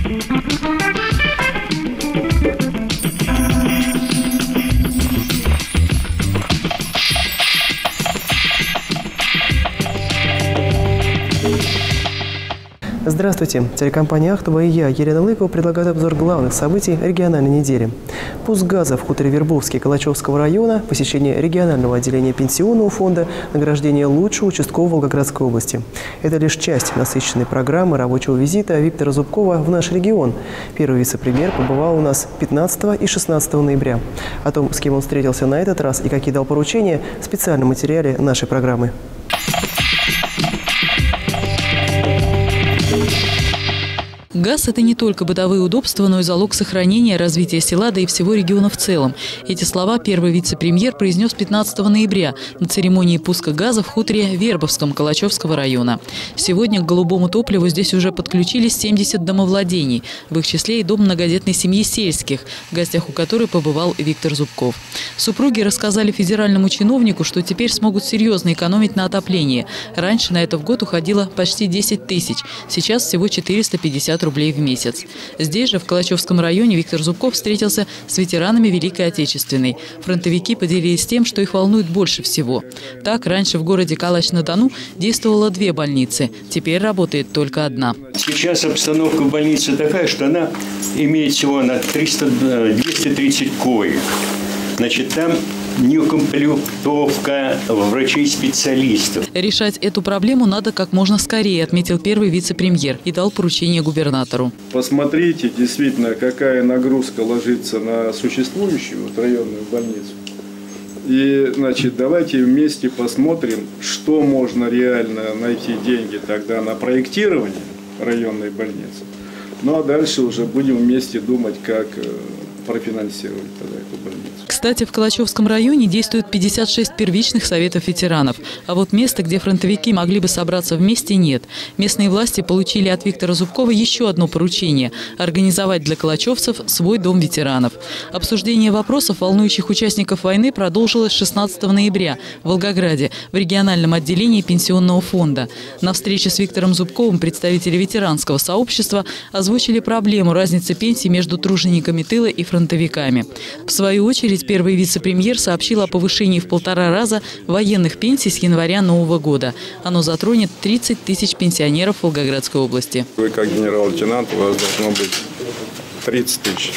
Здравствуйте! Телекомпания «Ахтуба» и я, Елена Лыкова, предлагают обзор главных событий региональной недели. Пуск газа в хуторе Вербовский Калачевского района, посещение регионального отделения пенсионного фонда, награждение лучшего участкового Волгоградской области. Это лишь часть насыщенной программы рабочего визита Виктора Зубкова в наш регион. Первый вице-премьер побывал у нас 15 и 16 ноября. О том, с кем он встретился на этот раз и какие дал поручения, в специальном материале нашей программы. Газ – это не только бытовые удобства, но и залог сохранения, развития села, да и всего региона в целом. Эти слова первый вице-премьер произнес 15 ноября на церемонии пуска газа в хуторе Вербовском Калачевского района. Сегодня к голубому топливу здесь уже подключились 70 домовладений, в их числе и дом многодетной семьи Сельских, в гостях у которой побывал Виктор Зубков. Супруги рассказали федеральному чиновнику, что теперь смогут серьезно экономить на отоплении. Раньше на это в год уходило почти 10 тысяч, сейчас всего 450 рублей в месяц. Здесь же, в Калачевском районе, Виктор Зубков встретился с ветеранами Великой Отечественной. Фронтовики поделились тем, что их волнует больше всего. Так, раньше в городе Калач-на-Дону действовало 2 больницы, теперь работает только 1. Сейчас обстановка в больнице такая, что она имеет всего на 230 коек. Значит, там неукомплектовка врачей-специалистов. Решать эту проблему надо как можно скорее, отметил первый вице-премьер и дал поручение губернатору. Посмотрите, действительно, какая нагрузка ложится на существующую районную больницу. И, значит, давайте вместе посмотрим, что можно реально найти деньги тогда на проектирование районной больницы. Ну а дальше уже будем вместе думать, как профинансировать тогда эту больницу. Кстати, в Калачевском районе действует 56 первичных советов ветеранов. А вот места, где фронтовики могли бы собраться вместе, нет. Местные власти получили от Виктора Зубкова еще одно поручение – организовать для калачевцев свой дом ветеранов. Обсуждение вопросов, волнующих участников войны, продолжилось 16 ноября в Волгограде в региональном отделении пенсионного фонда. На встрече с Виктором Зубковым представители ветеранского сообщества озвучили проблему разницы пенсий между тружениками тыла и фронтовиками. В свою очередь, первый вице-премьер сообщил о повышении в 1,5 раза военных пенсий с января нового года. Оно затронет 30 тысяч пенсионеров Волгоградской области. Вы как генерал-лейтенант, у вас должно быть 30 тысяч.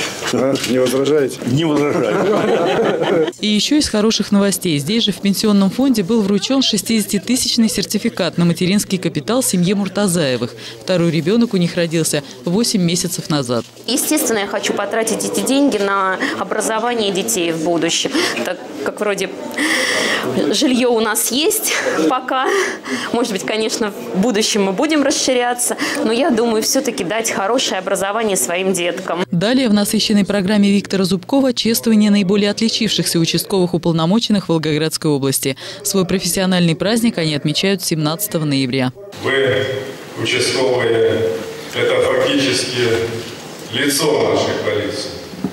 Не возражаете? Не возражаю. И еще из хороших новостей. Здесь же в пенсионном фонде был вручен 60-тысячный сертификат на материнский капитал семье Муртазаевых. Второй ребенок у них родился 8 месяцев назад. Естественно, я хочу потратить эти деньги на образование детей в будущем. Так как вроде жилье у нас есть пока. Может быть, конечно, в будущем мы будем расширяться. Но я думаю, все-таки дать хорошее образование своим деткам. Далее в насыщенной программе Виктора Зубкова чествование наиболее отличившихся участковых уполномоченных Волгоградской области. Свой профессиональный праздник они отмечают 17 ноября. Вы, участковые, это фактически лицо нашей полиции.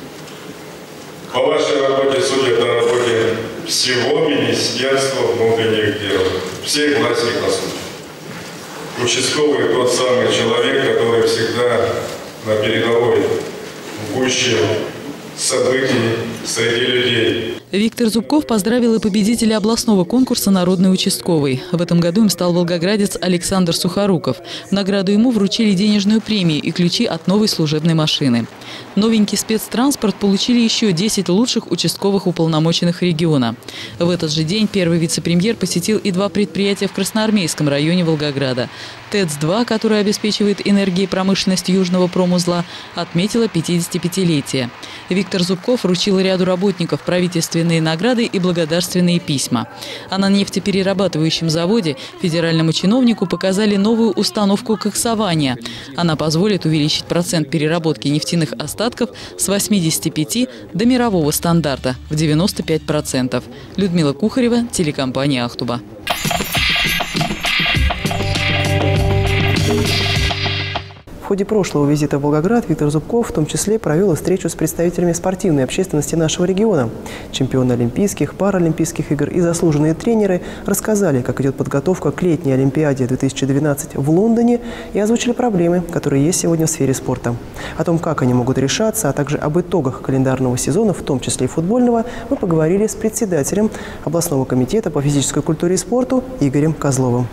По вашей работе судят на работе всего Министерства внутренних дел, всех властей государства. Участковый тот самый человек, который всегда на передовой гуще событий среди людей. Виктор Зубков поздравил и победителя областного конкурса «Народный участковый». В этом году им стал волгоградец Александр Сухоруков. В награду ему вручили денежную премию и ключи от новой служебной машины. Новенький спецтранспорт получили еще 10 лучших участковых уполномоченных региона. В этот же день первый вице-премьер посетил и 2 предприятия в Красноармейском районе Волгограда. ТЭЦ-2, который обеспечивает энергией промышленность Южного промузла, отметила 55-летие. Виктор Зубков вручил ряду работников правительственные награды и благодарственные письма. А на нефтеперерабатывающем заводе федеральному чиновнику показали новую установку коксования. Она позволит увеличить процент переработки нефтяных остатков с 85 до мирового стандарта в 95%. Людмила Кухарева, телекомпания «Ахтуба». В ходе прошлого визита в Волгоград Виктор Зубков в том числе провел встречу с представителями спортивной общественности нашего региона. Чемпионы Олимпийских, Паралимпийских игр и заслуженные тренеры рассказали, как идет подготовка к летней Олимпиаде 2012 в Лондоне, и озвучили проблемы, которые есть сегодня в сфере спорта. О том, как они могут решаться, а также об итогах календарного сезона, в том числе и футбольного, мы поговорили с председателем областного комитета по физической культуре и спорту Игорем Козловым.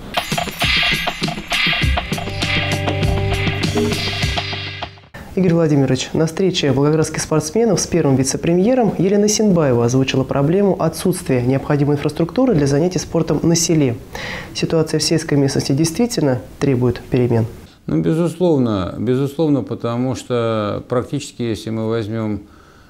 Игорь Владимирович, на встрече волгоградских спортсменов с первым вице-премьером Елена Синбаева озвучила проблему отсутствия необходимой инфраструктуры для занятий спортом на селе. Ситуация в сельской местности действительно требует перемен? Ну, безусловно, потому что практически, если мы возьмем,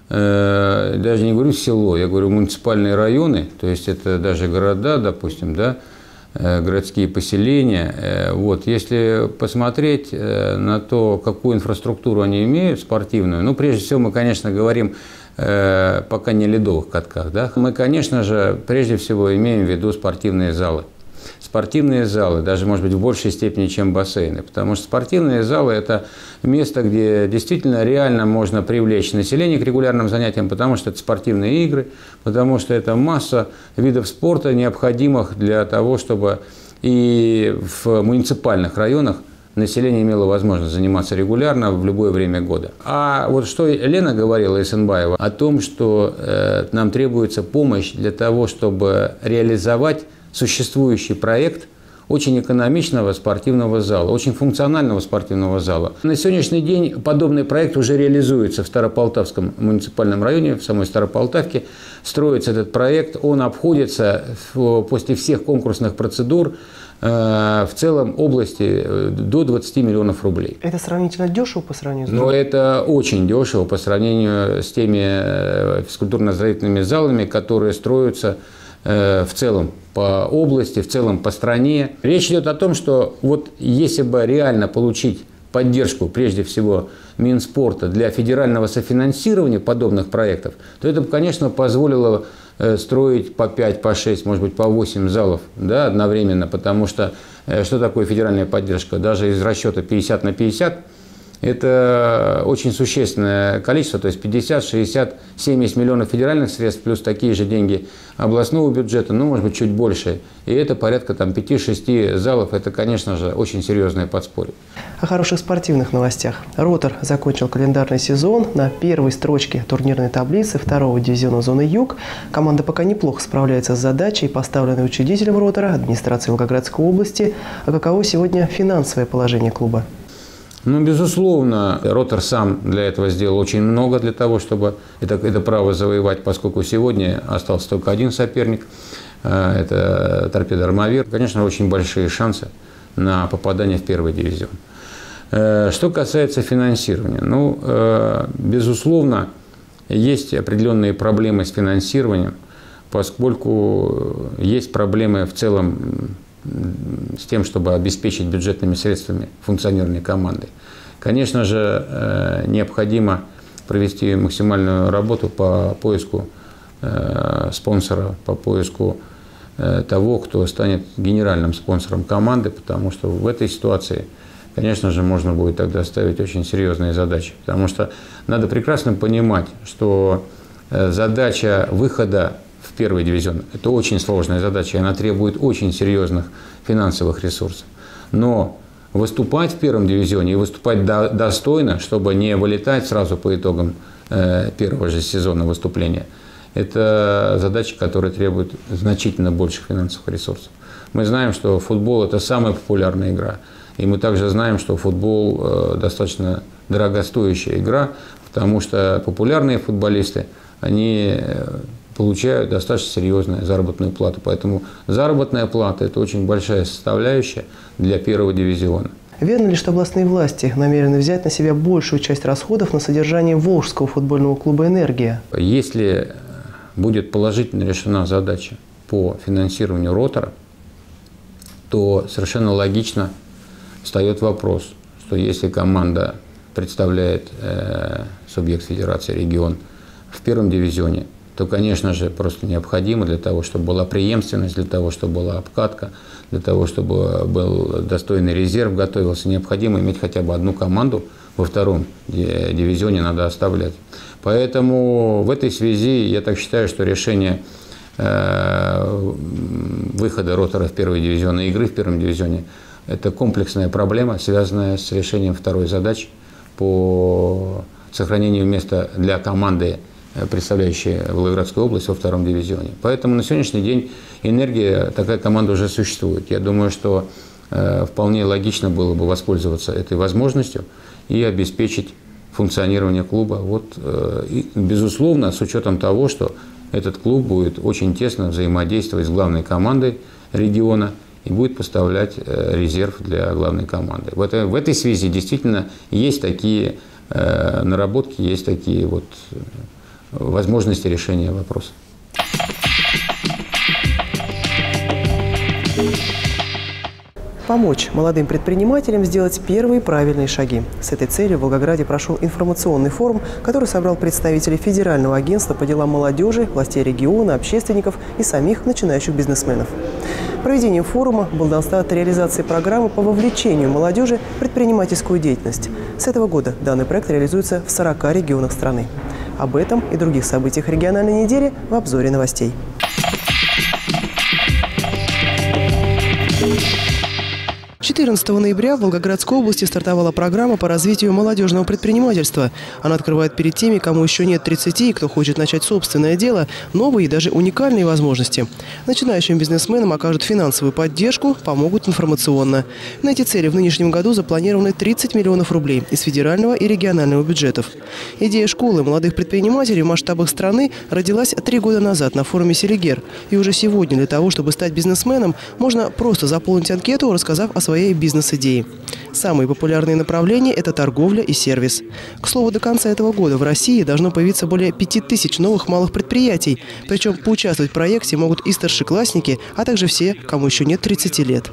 даже не говорю село, я говорю муниципальные районы, то есть это даже города, допустим, да, городские поселения. Вот. Если посмотреть на то, какую инфраструктуру они имеют, спортивную, ну, прежде всего, мы, конечно, говорим пока не о ледовых катках, да, мы, конечно же, прежде всего имеем в виду спортивные залы. Спортивные залы, даже, может быть, в большей степени, чем бассейны, потому что спортивные залы – это место, где действительно реально можно привлечь население к регулярным занятиям, потому что это спортивные игры, потому что это масса видов спорта, необходимых для того, чтобы и в муниципальных районах население имело возможность заниматься регулярно в любое время года. А вот что Лена говорила, Исенбаева, о том, что нам требуется помощь для того, чтобы реализовать существующий проект очень экономичного спортивного зала, очень функционального спортивного зала. На сегодняшний день подобный проект уже реализуется в Старополтавском муниципальном районе, в самой Старополтавке. Строится этот проект, он обходится после всех конкурсных процедур в целом области до 20 миллионов рублей. Это сравнительно дешево по сравнению с другими? Но это очень дешево по сравнению с теми физкультурно-оздоровительными залами, которые строятся в целом по области, в целом по стране. Речь идет о том, что вот если бы реально получить поддержку, прежде всего, Минспорта для федерального софинансирования подобных проектов, то это бы, конечно, позволило строить по 5, по 6, может быть, по 8 залов, да, одновременно, потому что что такое федеральная поддержка? Даже из расчета 50 на 50 это очень существенное количество, то есть 50, 60, 70 миллионов федеральных средств, плюс такие же деньги областного бюджета, ну, может быть, чуть больше. И это порядка там 5-6 залов, это, конечно же, очень серьезное подспорье. О хороших спортивных новостях. «Ротор» закончил календарный сезон на первой строчке турнирной таблицы 2-го дивизиона зоны Юг. Команда пока неплохо справляется с задачей, поставленной учредителем «Ротора», администрацией Волгоградской области. А каково сегодня финансовое положение клуба? Ну, безусловно, «Ротор» сам для этого сделал очень много для того, чтобы это право завоевать, поскольку сегодня остался только один соперник, это «Торпедо Армавир». Конечно, очень большие шансы на попадание в первый дивизион. Что касается финансирования, ну, безусловно, есть определенные проблемы с финансированием, поскольку есть проблемы в целом с тем, чтобы обеспечить бюджетными средствами функционирование команды. Конечно же, необходимо провести максимальную работу по поиску спонсора, по поиску того, кто станет генеральным спонсором команды, потому что в этой ситуации, конечно же, можно будет тогда ставить очень серьезные задачи. Потому что надо прекрасно понимать, что задача выхода в первый дивизион – это очень сложная задача, и она требует очень серьезных финансовых ресурсов. Но выступать в первом дивизионе и выступать достойно, чтобы не вылетать сразу по итогам первого же сезона выступления, это задача, которая требует значительно больших финансовых ресурсов. Мы знаем, что футбол – это самая популярная игра. И мы также знаем, что футбол достаточно дорогостоящая игра, потому что популярные футболисты, они получают достаточно серьезную заработную плату. Поэтому заработная плата – это очень большая составляющая для первого дивизиона. Верно ли, что областные власти намерены взять на себя большую часть расходов на содержание Волжского футбольного клуба «Энергия»? Если будет положительно решена задача по финансированию «Ротора», то совершенно логично встает вопрос, что если команда представляет субъект федерации, регион, в первом дивизионе, то, конечно же, просто необходимо для того, чтобы была преемственность, для того, чтобы была обкатка, для того, чтобы был достойный резерв, готовился, необходимо иметь хотя бы одну команду во втором дивизионе надо оставлять. Поэтому в этой связи я так считаю, что решение выхода ротора в первый дивизион и игры в первом дивизионе – это комплексная проблема, связанная с решением второй задачи по сохранению места для команды, представляющей Волгоградскую область во втором дивизионе. Поэтому на сегодняшний день «Энергия», такая команда уже существует. Я думаю, что вполне логично было бы воспользоваться этой возможностью и обеспечить функционирование клуба. Вот, и, безусловно, с учетом того, что этот клуб будет очень тесно взаимодействовать с главной командой региона и будет поставлять резерв для главной команды. В этой связи действительно есть такие наработки, есть такие вот возможности решения вопроса. Помочь молодым предпринимателям сделать первые правильные шаги. С этой целью в Волгограде прошел информационный форум, который собрал представителей Федерального агентства по делам молодежи, властей региона, общественников и самих начинающих бизнесменов. Проведением форума был дан старт реализации программы по вовлечению молодежи в предпринимательскую деятельность. С этого года данный проект реализуется в 40 регионах страны. Об этом и других событиях региональной недели в обзоре новостей. 14 ноября в Волгоградской области стартовала программа по развитию молодежного предпринимательства. Она открывает перед теми, кому еще нет 30 и кто хочет начать собственное дело, новые и даже уникальные возможности. Начинающим бизнесменам окажут финансовую поддержку, помогут информационно. На эти цели в нынешнем году запланированы 30 миллионов рублей из федерального и регионального бюджетов. Идея школы молодых предпринимателей в масштабах страны родилась 3 года назад на форуме «Селигер». И уже сегодня для того, чтобы стать бизнесменом, можно просто заполнить анкету, рассказав о своей бизнес-идеи. Самые популярные направления – это торговля и сервис. К слову, до конца этого года в России должно появиться более 5000 новых малых предприятий. Причем поучаствовать в проекте могут и старшеклассники, а также все, кому еще нет 30 лет.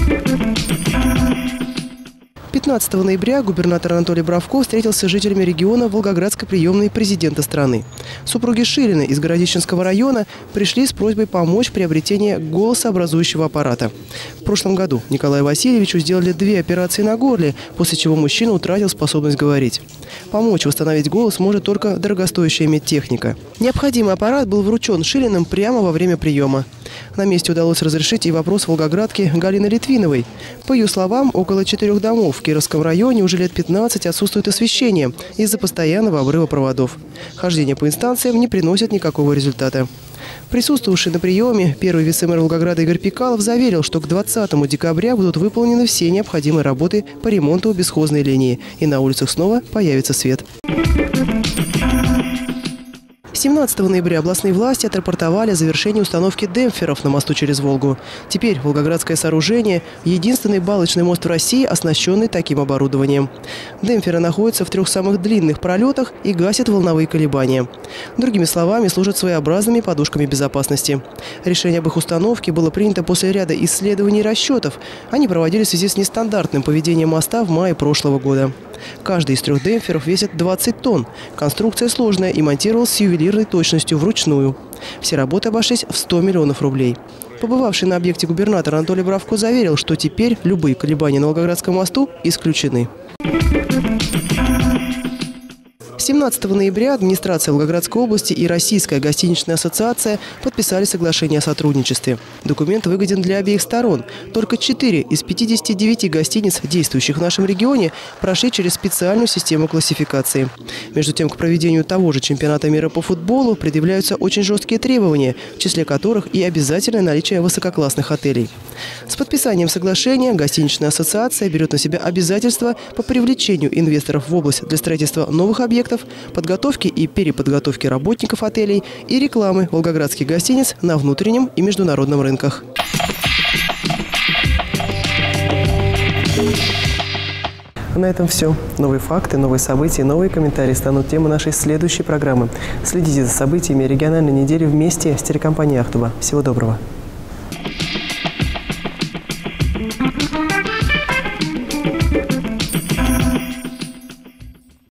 15 ноября губернатор Анатолий Бравко встретился с жителями региона Волгоградской приемной президента страны. Супруги Шилины из Городищенского района пришли с просьбой помочь в приобретении голосообразующего аппарата. В прошлом году Николаю Васильевичу сделали 2 операции на горле, после чего мужчина утратил способность говорить. Помочь восстановить голос может только дорогостоящая медтехника. Необходимый аппарат был вручен Шилиным прямо во время приема. На месте удалось разрешить и вопрос волгоградки Галины Литвиновой. По ее словам, около 4 домов в Кировском районе уже лет 15 отсутствует освещение из-за постоянного обрыва проводов. Хождение по инстанциям не приносит никакого результата. Присутствовавший на приеме первый вице-мэр Волгограда Игорь Пикалов заверил, что к 20 декабря будут выполнены все необходимые работы по ремонту бесхозной линии, и на улицах снова появится свет. 17 ноября областные власти отрапортовали о завершении установки демпферов на мосту через Волгу. Теперь волгоградское сооружение – единственный балочный мост в России, оснащенный таким оборудованием. Демпферы находятся в 3 самых длинных пролетах и гасят волновые колебания. Другими словами, служат своеобразными подушками безопасности. Решение об их установке было принято после ряда исследований и расчетов. Они проводились в связи с нестандартным поведением моста в мае прошлого года. Каждый из 3 демпферов весит 20 тонн. Конструкция сложная и монтировалась с ювелирной точностью вручную. Все работы обошлись в 100 миллионов рублей. Побывавший на объекте губернатор Анатолий Бравко заверил, что теперь любые колебания на Волгоградском мосту исключены. 17 ноября администрация Волгоградской области и Российская гостиничная ассоциация подписали соглашение о сотрудничестве. Документ выгоден для обеих сторон. Только 4 из 59 гостиниц, действующих в нашем регионе, прошли через специальную систему классификации. Между тем, к проведению того же чемпионата мира по футболу предъявляются очень жесткие требования, в числе которых и обязательное наличие высококлассных отелей. С подписанием соглашения гостиничная ассоциация берет на себя обязательства по привлечению инвесторов в область для строительства новых объектов, подготовки и переподготовки работников отелей и рекламы волгоградских гостиниц на внутреннем и международном рынках. На этом все. Новые факты, новые события, новые комментарии станут темой нашей следующей программы. Следите за событиями региональной недели вместе с телекомпанией «Ахтуба». Всего доброго.